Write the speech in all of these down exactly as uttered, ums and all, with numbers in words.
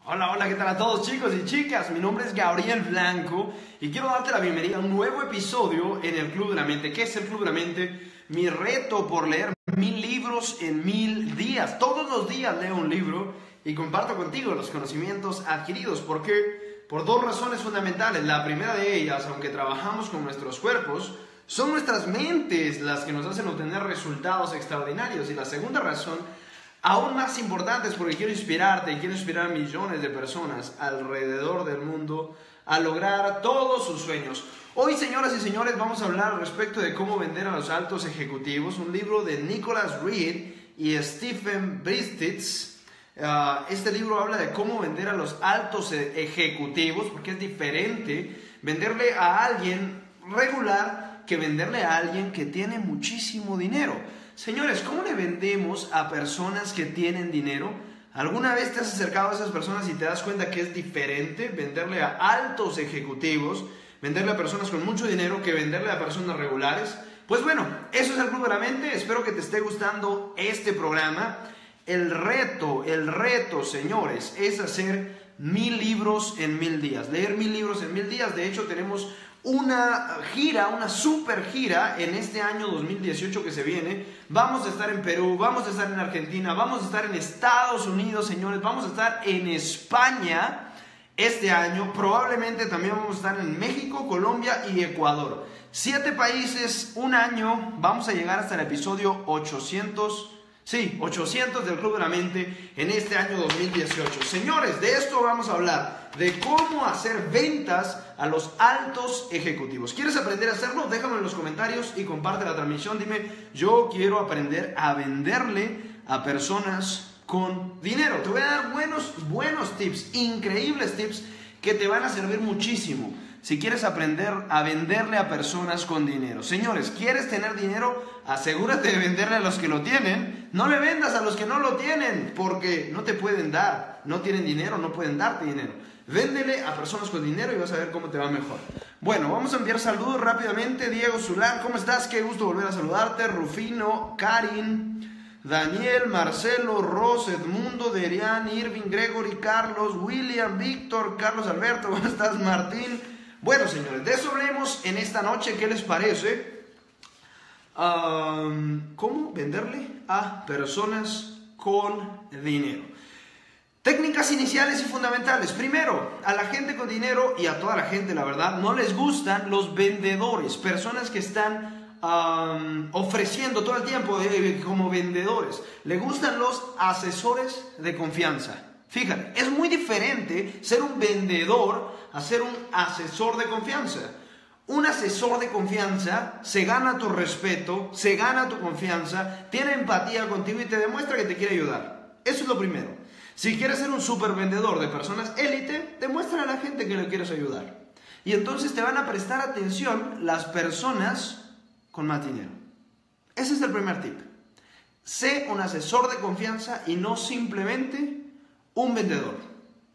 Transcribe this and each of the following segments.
Hola, hola, ¿qué tal a todos, chicos y chicas? Mi nombre es Gabriel Blanco y quiero darte la bienvenida a un nuevo episodio en el Club de la Mente. ¿Qué es el Club de la Mente? Mi reto por leer mil libros en mil días. Todos los días leo un libro y comparto contigo los conocimientos adquiridos. ¿Por qué? Por dos razones fundamentales. La primera de ellas, aunque trabajamos con nuestros cuerpos, son nuestras mentes las que nos hacen obtener resultados extraordinarios. Y la segunda razón, aún más importante, es porque quiero inspirarte y quiero inspirar a millones de personas alrededor del mundo a lograr todos sus sueños. Hoy, señoras y señores, vamos a hablar al respecto de cómo vender a los altos ejecutivos, un libro de Nicholas Reed y Stephen Bristitz. Uh, este libro habla de cómo vender a los altos ejecutivos, porque es diferente venderle a alguien regular que venderle a alguien que tiene muchísimo dinero. Señores, ¿cómo le vendemos a personas que tienen dinero? ¿Alguna vez te has acercado a esas personas y te das cuenta que es diferente venderle a altos ejecutivos, venderle a personas con mucho dinero que venderle a personas regulares? Pues bueno, eso es el Club de la Mente. Espero que te esté gustando este programa. El reto, el reto, señores, es hacer mil libros en mil días. Leer mil libros en mil días. De hecho, tenemos una gira, una super gira en este año dos mil dieciocho que se viene. Vamos a estar en Perú, vamos a estar en Argentina, vamos a estar en Estados Unidos, señores, vamos a estar en España este año. Probablemente también vamos a estar en México, Colombia y Ecuador. Siete países, un año. Vamos a llegar hasta el episodio ochocientos. Sí, ochocientos del Club de la Mente en este año dos mil dieciocho. Señores, de esto vamos a hablar, de cómo hacer ventas a los altos ejecutivos. ¿Quieres aprender a hacerlo? Déjame en los comentarios y comparte la transmisión. Dime, yo quiero aprender a venderle a personas con dinero. Te voy a dar buenos, buenos tips, increíbles tips que te van a servir muchísimo si quieres aprender a venderle a personas con dinero. Señores, ¿quieres tener dinero? Asegúrate de venderle a los que lo tienen. No le vendas a los que no lo tienen, porque no te pueden dar. No tienen dinero, no pueden darte dinero. Véndele a personas con dinero y vas a ver cómo te va mejor. Bueno, vamos a enviar saludos rápidamente. Diego Zulán, ¿cómo estás? Qué gusto volver a saludarte. Rufino, Karin, Daniel, Marcelo, Ros, Edmundo, Derian, Irving, Gregory, Carlos, William, Víctor, Carlos Alberto, ¿cómo estás? Martín. Bueno, señores, de eso hablemos en esta noche. ¿Qué les parece? Um, ¿Cómo venderle a personas con dinero? Técnicas iniciales y fundamentales. Primero, a la gente con dinero y a toda la gente, la verdad, no les gustan los vendedores, personas que están um, ofreciendo todo el tiempo de, como vendedores. Le gustan los asesores de confianza. Fíjate, es muy diferente ser un vendedor a ser un asesor de confianza. Un asesor de confianza se gana tu respeto, se gana tu confianza, tiene empatía contigo y te demuestra que te quiere ayudar. Eso es lo primero. Si quieres ser un super vendedor de personas élite, demuestra a la gente que le quieres ayudar. Y entonces te van a prestar atención las personas con más dinero. Ese es el primer tip. Sé un asesor de confianza y no simplemente un vendedor.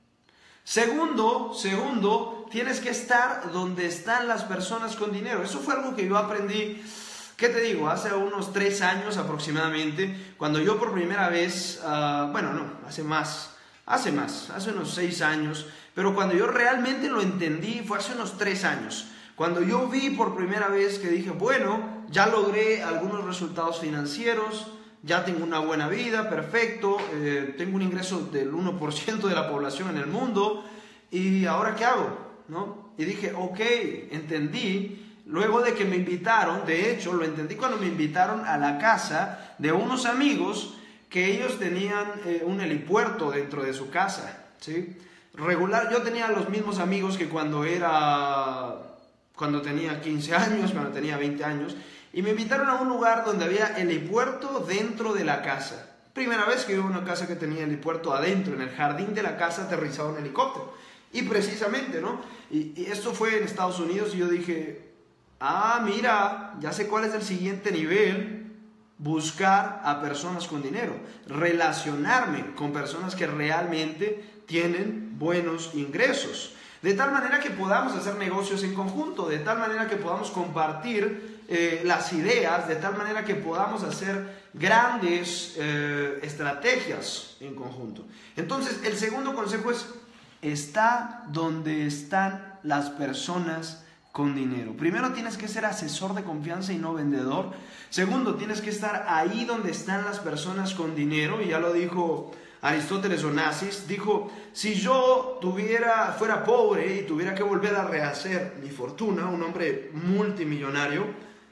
Segundo, segundo, tienes que estar donde están las personas con dinero. Eso fue algo que yo aprendí, ¿qué te digo? Hace unos tres años aproximadamente, cuando yo por primera vez, uh, bueno, no, hace más, hace más, hace unos seis años, pero cuando yo realmente lo entendí fue hace unos tres años. Cuando yo vi por primera vez que dije, bueno, ya logré algunos resultados financieros, ya tengo una buena vida, perfecto, eh, tengo un ingreso del uno por ciento de la población en el mundo, ¿y ahora qué hago? ¿No? Y dije, ok, entendí, luego de que me invitaron, de hecho, lo entendí cuando me invitaron a la casa de unos amigos que ellos tenían eh, un helipuerto dentro de su casa, ¿sí? Regular, yo tenía los mismos amigos que cuando era, cuando tenía quince años, cuando tenía veinte años, y me invitaron a un lugar donde había helipuerto dentro de la casa. Primera vez que iba a una casa que tenía helipuerto adentro, en el jardín de la casa aterrizaba un helicóptero. Y precisamente, ¿no? Y, y esto fue en Estados Unidos y yo dije, ah, mira, ya sé cuál es el siguiente nivel. Buscar a personas con dinero. Relacionarme con personas que realmente tienen buenos ingresos. De tal manera que podamos hacer negocios en conjunto, de tal manera que podamos compartir eh, las ideas de tal manera que podamos hacer grandes eh, estrategias en conjunto. Entonces, el segundo consejo es: está donde están las personas con dinero. Primero, tienes que ser asesor de confianza y no vendedor. Segundo, tienes que estar ahí donde están las personas con dinero. Y ya lo dijo Aristóteles Onassis, dijo: si yo tuviera, fuera pobre y tuviera que volver a rehacer mi fortuna, un hombre multimillonario,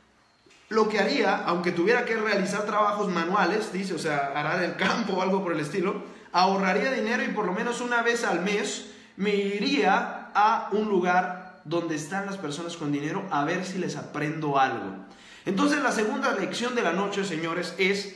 lo que haría, aunque tuviera que realizar trabajos manuales, dice, o sea, arar el campo o algo por el estilo, ahorraría dinero y por lo menos una vez al mes me iría a un lugar donde están las personas con dinero a ver si les aprendo algo. Entonces, la segunda lección de la noche, señores, es: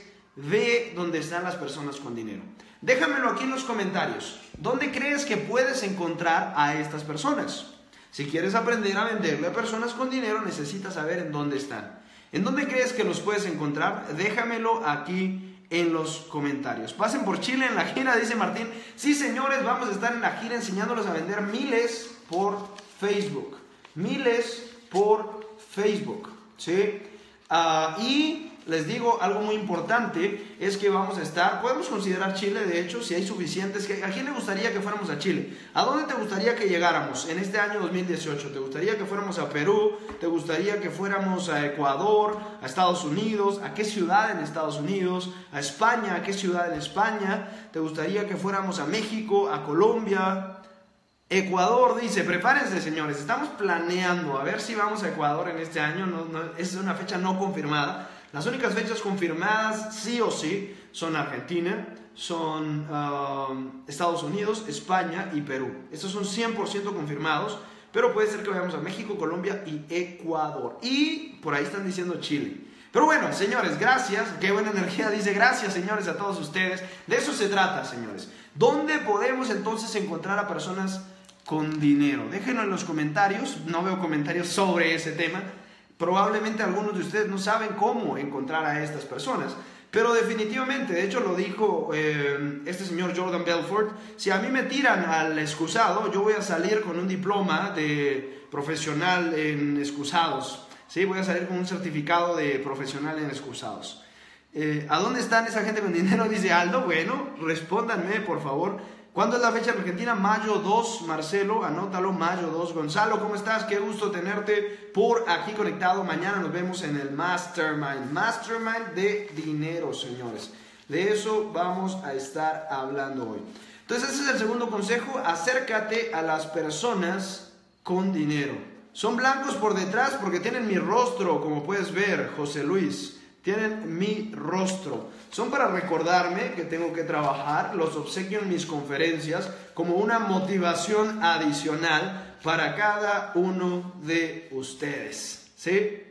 ve dónde están las personas con dinero. Déjamelo aquí en los comentarios. ¿Dónde crees que puedes encontrar a estas personas? Si quieres aprender a venderle a personas con dinero, necesitas saber en dónde están. ¿En dónde crees que los puedes encontrar? Déjamelo aquí en los comentarios. Pasen por Chile en la gira, dice Martín. Sí, señores, vamos a estar en la gira enseñándoles a vender miles por Facebook. Miles por Facebook, ¿sí? Uh, y les digo algo muy importante, es que vamos a estar, podemos considerar Chile, de hecho, si hay suficientes. ¿A quién le gustaría que fuéramos a Chile? ¿A dónde te gustaría que llegáramos en este año dos mil dieciocho? ¿Te gustaría que fuéramos a Perú? ¿Te gustaría que fuéramos a Ecuador? ¿A Estados Unidos? ¿A qué ciudad en Estados Unidos? ¿A España? ¿A qué ciudad en España? ¿Te gustaría que fuéramos a México? ¿A Colombia? Ecuador, dice, prepárense, señores, estamos planeando a ver si vamos a Ecuador en este año. No, no, es una fecha no confirmada. Las únicas fechas confirmadas, sí o sí, son Argentina, son uh, Estados Unidos, España y Perú. Estos son cien por ciento confirmados, pero puede ser que vayamos a México, Colombia y Ecuador. Y por ahí están diciendo Chile. Pero bueno, señores, gracias. Qué buena energía, dice. Gracias, señores, a todos ustedes. De eso se trata, señores. ¿Dónde podemos entonces encontrar a personas con dinero? Déjenlo en los comentarios. No veo comentarios sobre ese tema. Probablemente algunos de ustedes no saben cómo encontrar a estas personas, pero definitivamente, de hecho lo dijo eh, este señor Jordan Belfort: si a mí me tiran al excusado, yo voy a salir con un diploma de profesional en excusados, ¿sí? Voy a salir con un certificado de profesional en excusados. Eh, ¿A dónde están esa gente con dinero? Dice Aldo. Bueno, respóndanme, por favor. ¿Cuándo es la fecha en Argentina? Mayo dos, Marcelo, anótalo, mayo dos. Gonzalo, ¿cómo estás? Qué gusto tenerte por aquí conectado. Mañana nos vemos en el Mastermind. Mastermind de dinero, señores. De eso vamos a estar hablando hoy. Entonces, ese es el segundo consejo: acércate a las personas con dinero. Son blancos por detrás porque tienen mi rostro, como puedes ver, José Luis. Tienen mi rostro. Son para recordarme que tengo que trabajar. Los obsequio en mis conferencias como una motivación adicional para cada uno de ustedes. ¿Sí?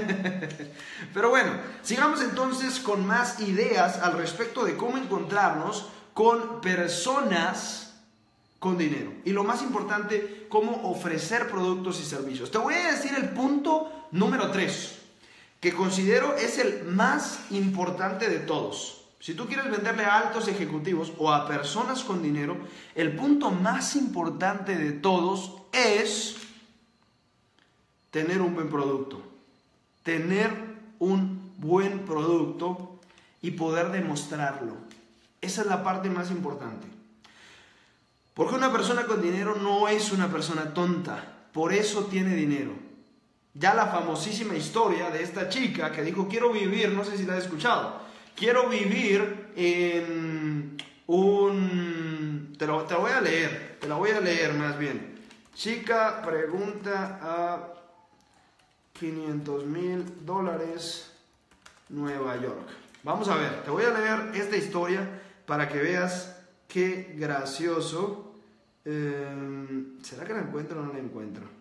Pero bueno, sigamos entonces con más ideas al respecto de cómo encontrarnos con personas con dinero. Y lo más importante, cómo ofrecer productos y servicios. Te voy a decir el punto número tres, que considero es el más importante de todos. Si tú quieres venderle a altos ejecutivos o a personas con dinero, el punto más importante de todos es tener un buen producto. Tener un buen producto y poder demostrarlo. Esa es la parte más importante. Porque una persona con dinero no es una persona tonta. Por eso tiene dinero. Ya la famosísima historia de esta chica que dijo: quiero vivir, no sé si la has escuchado, quiero vivir en un... Te, lo, te lo voy a leer, te la voy a leer más bien. Chica pregunta a quinientos mil dólares Nueva York. Vamos a ver, te voy a leer esta historia para que veas qué gracioso. Eh, ¿Será que la encuentro o no la encuentro?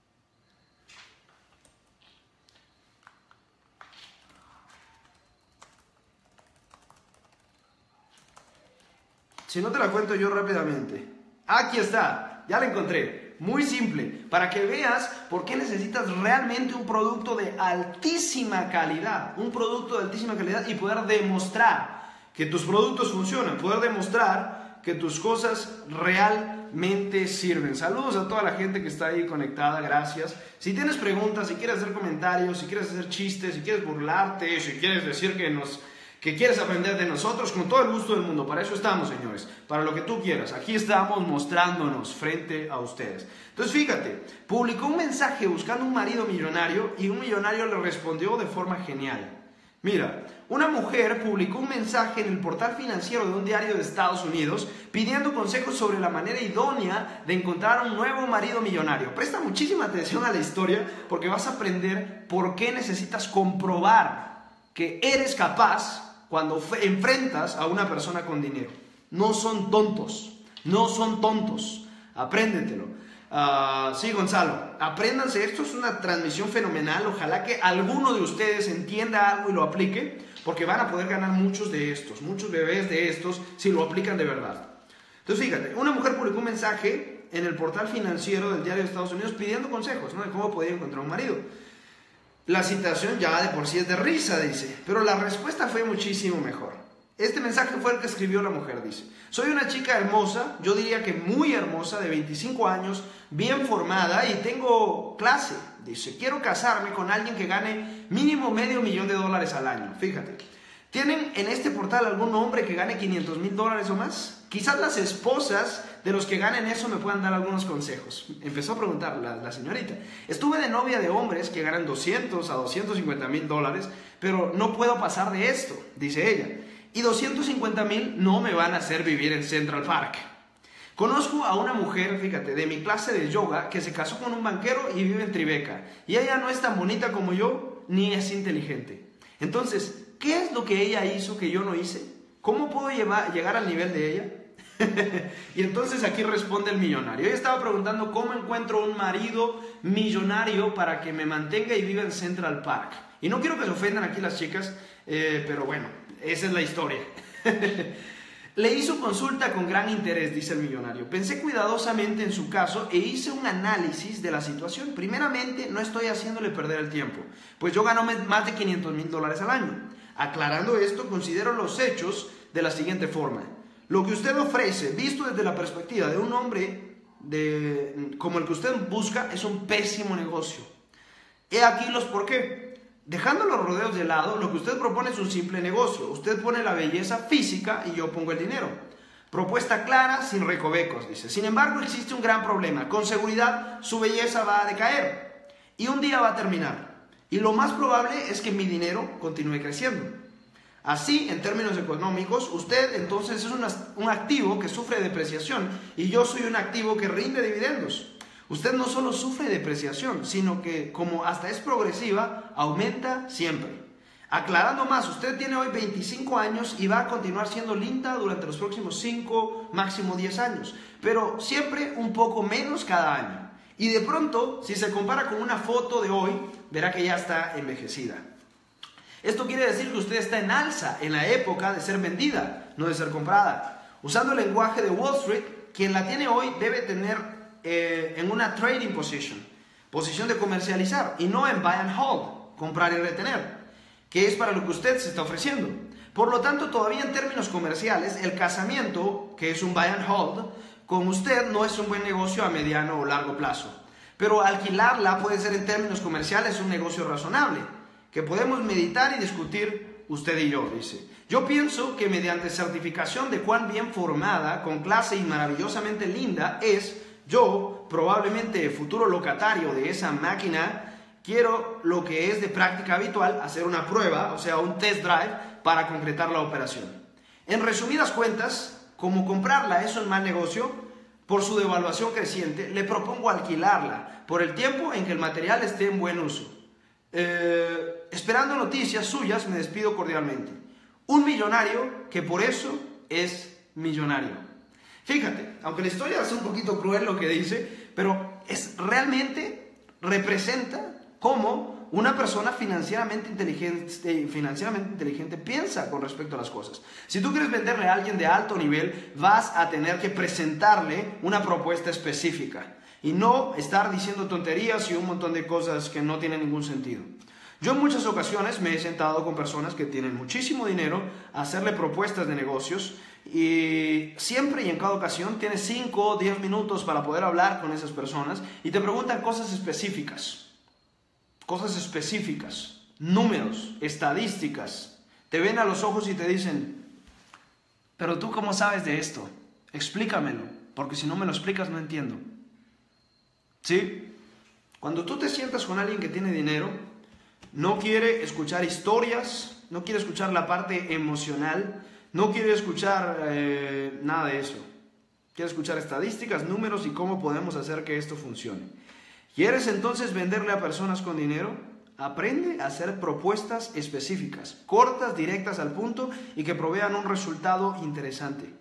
Si no te la cuento yo rápidamente. Aquí está, ya la encontré. Muy simple, para que veas por qué necesitas realmente un producto de altísima calidad. Un producto de altísima calidad y poder demostrar que tus productos funcionan. Poder demostrar que tus cosas realmente sirven. Saludos a toda la gente que está ahí conectada, gracias. Si tienes preguntas, si quieres hacer comentarios, si quieres hacer chistes, si quieres burlarte, si quieres decir que nos... que quieres aprender de nosotros, con todo el gusto del mundo. Para eso estamos, señores, para lo que tú quieras. Aquí estamos mostrándonos frente a ustedes. Entonces, fíjate, publicó un mensaje buscando un marido millonario y un millonario le respondió de forma genial. Mira, una mujer publicó un mensaje en el portal financiero de un diario de Estados Unidos pidiendo consejos sobre la manera idónea de encontrar un nuevo marido millonario. Presta muchísima atención a la historia porque vas a aprender por qué necesitas comprobar que eres capaz cuando enfrentas a una persona con dinero. No son tontos, no son tontos. Apréndetelo. Uh, sí, Gonzalo, apréndanse. Esto es una transmisión fenomenal. Ojalá que alguno de ustedes entienda algo y lo aplique, porque van a poder ganar muchos de estos, muchos bebés de estos, si lo aplican de verdad. Entonces, fíjate, una mujer publicó un mensaje en el portal financiero del diario de Estados Unidos pidiendo consejos, ¿no?, de cómo podía encontrar un marido. La citación ya de por sí es de risa, dice, pero la respuesta fue muchísimo mejor. Este mensaje fue el que escribió la mujer, dice: soy una chica hermosa, yo diría que muy hermosa, de veinticinco años, bien formada y tengo clase. Dice, quiero casarme con alguien que gane mínimo medio millón de dólares al año. Fíjate, ¿tienen en este portal algún hombre que gane quinientos mil dólares o más? Quizás las esposas de los que ganen eso me puedan dar algunos consejos. Empezó a preguntar la, la señorita. Estuve de novia de hombres que ganan doscientos a doscientos cincuenta mil dólares, pero no puedo pasar de esto, dice ella. Y doscientos cincuenta mil no me van a hacer vivir en Central Park. Conozco a una mujer, fíjate, de mi clase de yoga que se casó con un banquero y vive en Tribeca. Y ella no es tan bonita como yo, ni es inteligente. Entonces, ¿qué es lo que ella hizo que yo no hice? ¿Cómo puedo llevar, llegar al nivel de ella? Y entonces aquí responde el millonario. Ella estaba preguntando cómo encuentro un marido millonario para que me mantenga y viva en Central Park. Y no quiero que se ofendan aquí las chicas, eh, pero bueno, esa es la historia. Le hizo consulta con gran interés, dice el millonario. Pensé cuidadosamente en su caso e hice un análisis de la situación. Primeramente, no estoy haciéndole perder el tiempo, pues yo gano más de quinientos mil dólares al año. Aclarando esto, considero los hechos de la siguiente forma. Lo que usted ofrece, visto desde la perspectiva de un hombre de, como el que usted busca, es un pésimo negocio. He aquí los por qué. Dejando los rodeos de lado, lo que usted propone es un simple negocio. Usted pone la belleza física y yo pongo el dinero. Propuesta clara, sin recovecos, dice. Sin embargo, existe un gran problema. Con seguridad, su belleza va a decaer y un día va a terminar. Y lo más probable es que mi dinero continúe creciendo. Así, en términos económicos, usted entonces es una, un activo que sufre depreciación y yo soy un activo que rinde dividendos. Usted no solo sufre depreciación, sino que, como hasta es progresiva, aumenta siempre. Aclarando más, usted tiene hoy veinticinco años y va a continuar siendo linda durante los próximos cinco, máximo diez años, pero siempre un poco menos cada año. Y de pronto, si se compara con una foto de hoy, verá que ya está envejecida. Esto quiere decir que usted está en alza en la época de ser vendida, no de ser comprada. Usando el lenguaje de Wall Street, quien la tiene hoy debe tener Eh, en una trading position, posición de comercializar, y no en buy and hold, comprar y retener, que es para lo que usted se está ofreciendo. Por lo tanto, todavía en términos comerciales, el casamiento, que es un buy and hold, con usted no es un buen negocio a mediano o largo plazo. Pero alquilarla puede ser en términos comerciales un negocio razonable, que podemos meditar y discutir usted y yo, dice. Yo pienso que mediante certificación de cuán bien formada, con clase y maravillosamente linda es, yo, probablemente futuro locatario de esa máquina, quiero lo que es de práctica habitual, hacer una prueba, o sea, un test drive, para concretar la operación. En resumidas cuentas, como comprarla es un mal negocio, por su devaluación creciente, le propongo alquilarla por el tiempo en que el material esté en buen uso. Eh, esperando noticias suyas, me despido cordialmente. Un millonario que por eso es millonario. Fíjate, aunque la historia es un poquito cruel lo que dice, pero es realmente representa cómo una persona financieramente inteligente, financieramente inteligente piensa con respecto a las cosas. Si tú quieres venderle a alguien de alto nivel, vas a tener que presentarle una propuesta específica y no estar diciendo tonterías y un montón de cosas que no tienen ningún sentido. Yo en muchas ocasiones me he sentado con personas que tienen muchísimo dinero a hacerle propuestas de negocios Y siempre y en cada ocasión tienes cinco o diez minutos para poder hablar con esas personas y te preguntan cosas específicas. Cosas específicas, números, estadísticas. Te ven a los ojos y te dicen, pero tú ¿cómo sabes de esto? Explícamelo, porque si no me lo explicas no entiendo. ¿Sí? Cuando tú te sientas con alguien que tiene dinero, no quiere escuchar historias, no quiere escuchar la parte emocional, no quiere escuchar eh, nada de eso. Quiere escuchar estadísticas, números y cómo podemos hacer que esto funcione. ¿Quieres entonces venderle a personas con dinero? Aprende a hacer propuestas específicas, cortas, directas al punto y que provean un resultado interesante.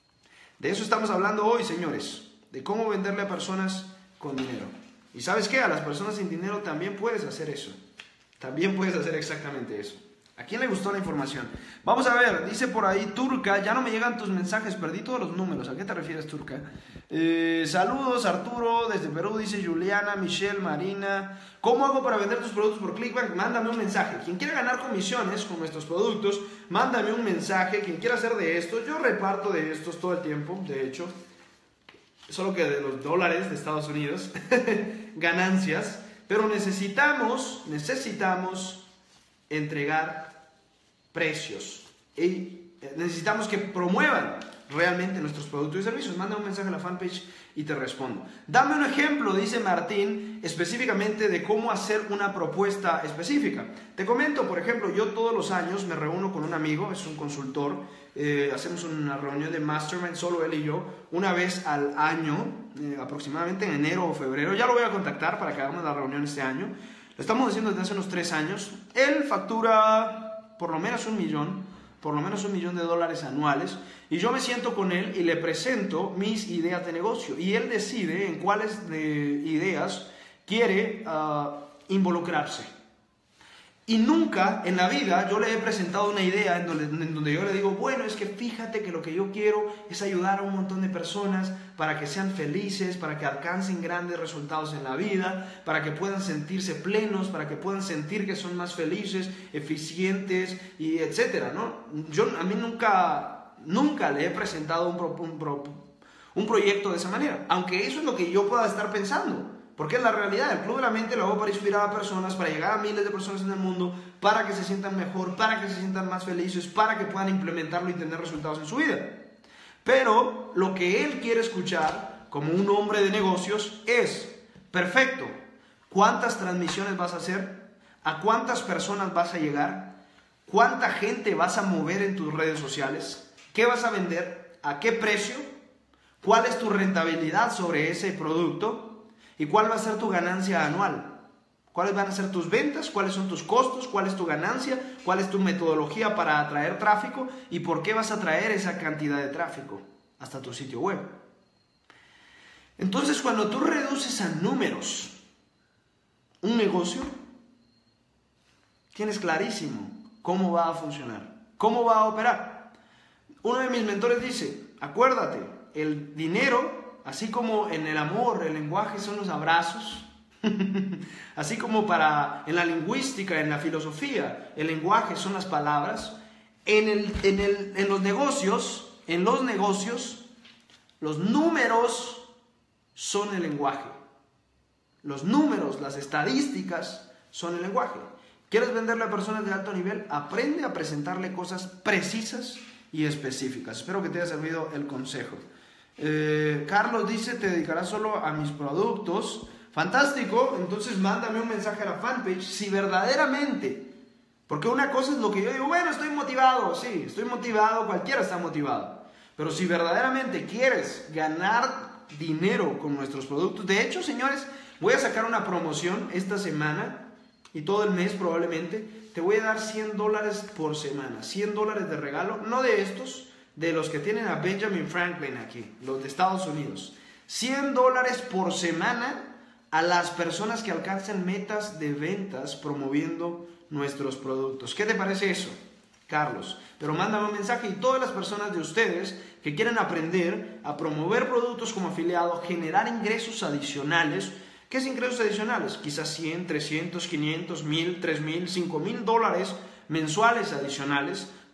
De eso estamos hablando hoy, señores, de cómo venderle a personas con dinero. ¿Y sabes qué? A las personas sin dinero también puedes hacer eso. También puedes hacer exactamente eso. ¿A quién le gustó la información? Vamos a ver, dice por ahí Turca, ya no me llegan tus mensajes, perdí todos los números. ¿A qué te refieres, Turca? Eh, saludos, Arturo, desde Perú, dice Juliana, Michelle, Marina. ¿Cómo hago para vender tus productos por ClickBank? Mándame un mensaje. Quien quiera ganar comisiones con nuestros productos, mándame un mensaje. Quien quiera hacer de estos, yo reparto de estos todo el tiempo, de hecho. Solo que de los dólares de Estados Unidos, ganancias. Pero necesitamos, necesitamos entregar precios y necesitamos que promuevan realmente nuestros productos y servicios. Manda un mensaje a la fanpage y te respondo. Dame un ejemplo, dice Martín, específicamente de cómo hacer una propuesta específica. Te comento, por ejemplo, yo todos los años me reúno con un amigo, es un consultor, eh, hacemos una reunión de mastermind, solo él y yo, una vez al año, eh, aproximadamente en enero o febrero. Ya lo voy a contactar para que hagamos la reunión este año. Lo estamos haciendo desde hace unos tres años. Él factura por lo menos un millón, por lo menos un millón de dólares anuales. Y yo me siento con él y le presento mis ideas de negocio. Y él decide en cuáles de ideas quiere uh, involucrarse. Y nunca en la vida yo le he presentado una idea en donde, en donde yo le digo, bueno, es que fíjate que lo que yo quiero es ayudar a un montón de personas para que sean felices, para que alcancen grandes resultados en la vida, para que puedan sentirse plenos, para que puedan sentir que son más felices, eficientes, y etcétera, ¿no? Yo a mí nunca, nunca le he presentado un, pro, un, pro, un proyecto de esa manera, aunque eso es lo que yo pueda estar pensando. Porque es la realidad, el Club de la Mente lo hago para inspirar a personas, para llegar a miles de personas en el mundo, para que se sientan mejor, para que se sientan más felices, para que puedan implementarlo y tener resultados en su vida. Pero lo que él quiere escuchar, como un hombre de negocios, es, perfecto, ¿cuántas transmisiones vas a hacer? ¿A cuántas personas vas a llegar? ¿Cuánta gente vas a mover en tus redes sociales? ¿Qué vas a vender? ¿A qué precio? ¿Cuál es tu rentabilidad sobre ese producto? ¿Y cuál va a ser tu ganancia anual? ¿Cuáles van a ser tus ventas? ¿Cuáles son tus costos? ¿Cuál es tu ganancia? ¿Cuál es tu metodología para atraer tráfico? ¿Y por qué vas a atraer esa cantidad de tráfico hasta tu sitio web? Entonces, cuando tú reduces a números un negocio, tienes clarísimo cómo va a funcionar, cómo va a operar. Uno de mis mentores dice, acuérdate, el dinero... Así como en el amor, el lenguaje son los abrazos, así como para, en la lingüística, en la filosofía, el lenguaje son las palabras, en, el, en, el, en los negocios, en los negocios, los números son el lenguaje. Los números, las estadísticas son el lenguaje. ¿Quieres venderle a personas de alto nivel? Aprende a presentarle cosas precisas y específicas. Espero que te haya servido el consejo. Eh, Carlos dice, te dedicarás solo a mis productos. Fantástico, entonces mándame un mensaje a la fanpage si verdaderamente, porque una cosa es lo que yo digo, bueno, estoy motivado, sí, estoy motivado, cualquiera está motivado, pero si verdaderamente quieres ganar dinero con nuestros productos, de hecho, señores, voy a sacar una promoción esta semana y todo el mes probablemente, te voy a dar cien dólares por semana, cien dólares de regalo, no de estos, de los que tienen a Benjamin Franklin aquí, los de Estados Unidos. cien dólares por semana a las personas que alcancen metas de ventas promoviendo nuestros productos. ¿Qué te parece eso, Carlos? Pero mándame un mensaje y todas las personas de ustedes que quieren aprender a promover productos como afiliado, generar ingresos adicionales. ¿Qué es ingresos adicionales? Quizás cien, trescientos, quinientos, mil, tres mil, cinco mil dólares mensuales adicionales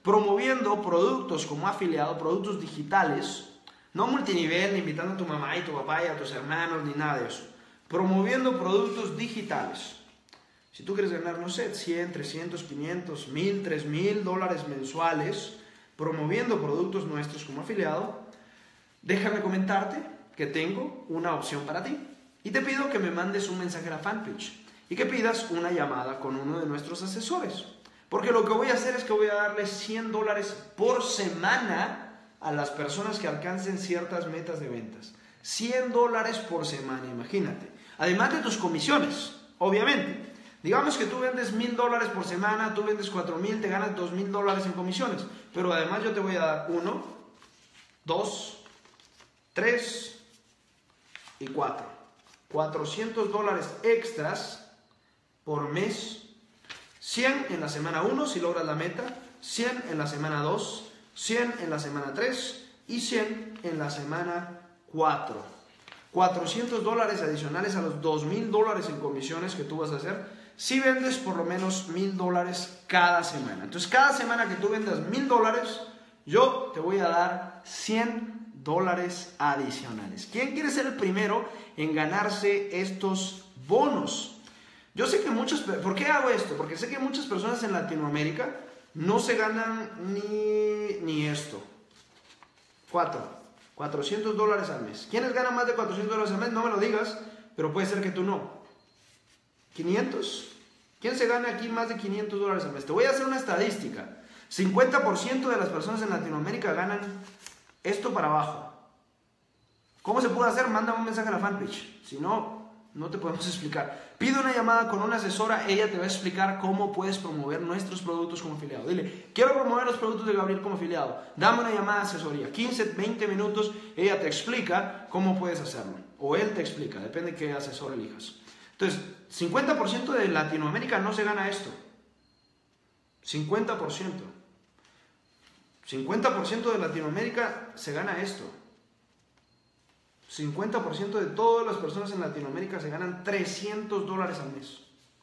promoviendo productos como afiliado, productos digitales, no multinivel, ni invitando a tu mamá y tu papá y a tus hermanos, ni nada de eso. Promoviendo productos digitales. Si tú quieres ganar, no sé, cien, trescientos, quinientos, mil, tres mil dólares mensuales, promoviendo productos nuestros como afiliado, déjame comentarte que tengo una opción para ti. Y te pido que me mandes un mensaje a la fanpage y que pidas una llamada con uno de nuestros asesores. Porque lo que voy a hacer es que voy a darle cien dólares por semana a las personas que alcancen ciertas metas de ventas. cien dólares por semana, imagínate. Además de tus comisiones, obviamente. Digamos que tú vendes mil dólares por semana, tú vendes cuatro mil, te ganas dos mil dólares en comisiones. Pero además yo te voy a dar uno, dos, tres y cuatro. cuatrocientos dólares extras por mes. cien en la semana uno si logras la meta, cien en la semana dos, cien en la semana tres y cien en la semana cuatro. cuatrocientos dólares adicionales a los dos mil dólares en comisiones que tú vas a hacer si vendes por lo menos mil dólares cada semana. Entonces cada semana que tú vendas mil dólares, yo te voy a dar cien dólares adicionales. ¿Quién quiere ser el primero en ganarse estos bonos? Yo sé que muchos, ¿por qué hago esto? Porque sé que muchas personas en Latinoamérica no se ganan ni, ni esto. Cuatro, cuatrocientos dólares al mes. ¿Quiénes ganan más de cuatrocientos dólares al mes? No me lo digas, pero puede ser que tú no. ¿quinientos? ¿Quién se gana aquí más de quinientos dólares al mes? Te voy a hacer una estadística. cincuenta por ciento de las personas en Latinoamérica ganan esto para abajo. ¿Cómo se puede hacer? Mándame un mensaje a la fanpage. Si no, no te podemos explicar. Pide una llamada con una asesora, ella te va a explicar cómo puedes promover nuestros productos como afiliado. Dile, quiero promover los productos de Gabriel como afiliado. Dame una llamada de asesoría. quince, veinte minutos, ella te explica cómo puedes hacerlo. O él te explica, depende de qué asesor elijas. Entonces, cincuenta por ciento de Latinoamérica no se gana esto. cincuenta por ciento. cincuenta por ciento de Latinoamérica se gana esto. cincuenta por ciento de todas las personas en Latinoamérica se ganan trescientos dólares al mes.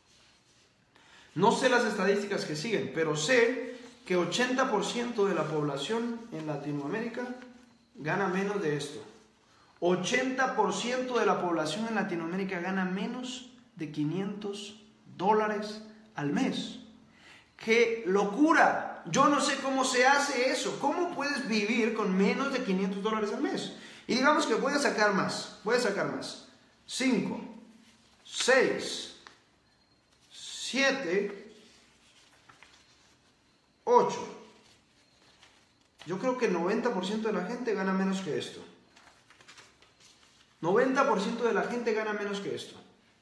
No sé las estadísticas que siguen, pero sé que ochenta por ciento de la población en Latinoamérica gana menos de esto. ochenta por ciento de la población en Latinoamérica gana menos de quinientos dólares al mes. ¡Qué locura! Yo no sé cómo se hace eso. ¿Cómo puedes vivir con menos de quinientos dólares al mes? Y digamos que voy a sacar más, voy a sacar más. cinco, seis, siete, ocho. Yo creo que el noventa por ciento de la gente gana menos que esto. noventa por ciento de la gente gana menos que esto.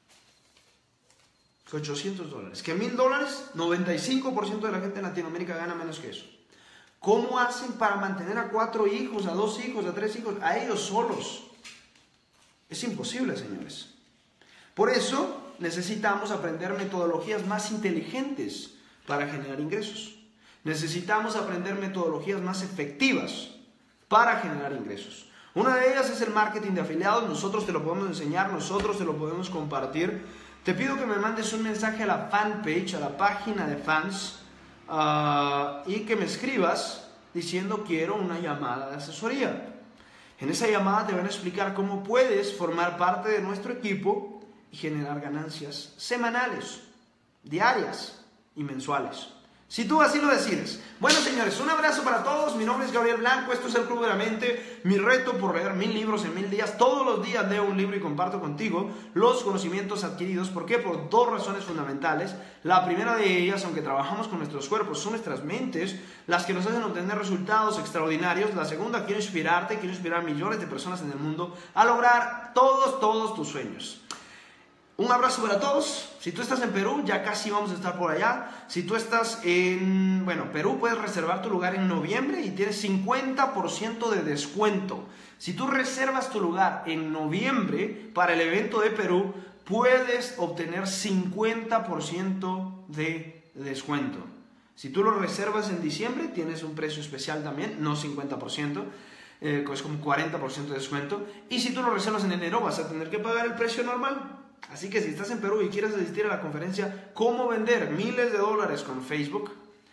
Que ochocientos dólares. Que mil dólares, noventa y cinco por ciento de la gente en Latinoamérica gana menos que eso. ¿Cómo hacen para mantener a cuatro hijos, a dos hijos, a tres hijos, a ellos solos? Es imposible, señores. Por eso necesitamos aprender metodologías más inteligentes para generar ingresos. Necesitamos aprender metodologías más efectivas para generar ingresos. Una de ellas es el marketing de afiliados. Nosotros te lo podemos enseñar, nosotros te lo podemos compartir. Te pido que me mandes un mensaje a la fanpage, a la página de fans, Uh, y que me escribas diciendo quiero una llamada de asesoría. En esa llamada te van a explicar cómo puedes formar parte de nuestro equipo y generar ganancias semanales, diarias y mensuales. Si tú así lo decides. Bueno, señores, un abrazo para todos. Mi nombre es Gabriel Blanco. Esto es el Club de la Mente. Mi reto por leer mil libros en mil días. Todos los días leo un libro y comparto contigo los conocimientos adquiridos. ¿Por qué? Por dos razones fundamentales. La primera de ellas, aunque trabajamos con nuestros cuerpos, son nuestras mentes las que nos hacen obtener resultados extraordinarios. La segunda, quiero inspirarte, quiero inspirar a millones de personas en el mundo a lograr todos, todos tus sueños. Un abrazo para todos. Si tú estás en Perú, ya casi vamos a estar por allá. Si tú estás en, bueno, Perú, puedes reservar tu lugar en noviembre y tienes cincuenta por ciento de descuento. Si tú reservas tu lugar en noviembre para el evento de Perú, puedes obtener cincuenta por ciento de descuento. Si tú lo reservas en diciembre, tienes un precio especial también, no cincuenta por ciento. Eh, es como cuarenta por ciento de descuento. Y si tú lo reservas en enero, vas a tener que pagar el precio normal. Así que si estás en Perú y quieres asistir a la conferencia Cómo vender miles de dólares con Facebook,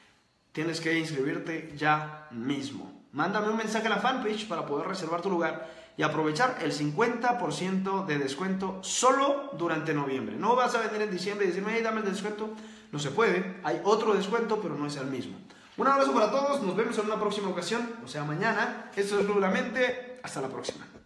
tienes que inscribirte ya mismo. Mándame un mensaje a la fanpage para poder reservar tu lugar y aprovechar el cincuenta por ciento de descuento solo durante noviembre. No vas a venir en diciembre y decirme, hey, dame el descuento. No se puede. Hay otro descuento, pero no es el mismo. Un abrazo para todos. Nos vemos en una próxima ocasión, o sea, mañana. Esto es Club de la Mente. Hasta la próxima.